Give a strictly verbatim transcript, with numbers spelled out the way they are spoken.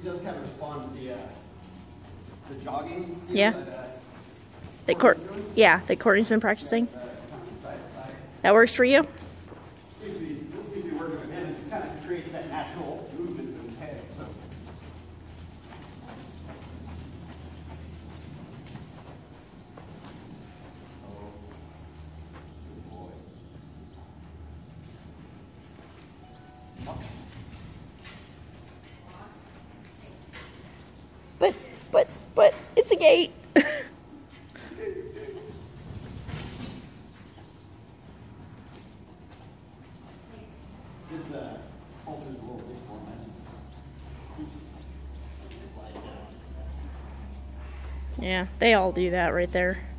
He does kind of respond to the, uh, the jogging. Yeah. Know, that, uh, That Court, yeah, that Courtney's been practicing. uh, kind of side to side. That works for you? Seems to be, seems to be working with him. It just kind of creates that natural movement in his head. So. Oh, good boy. But, but, but, it's a gate. This uh, alters a little bit for him. Yeah, they all do that right there.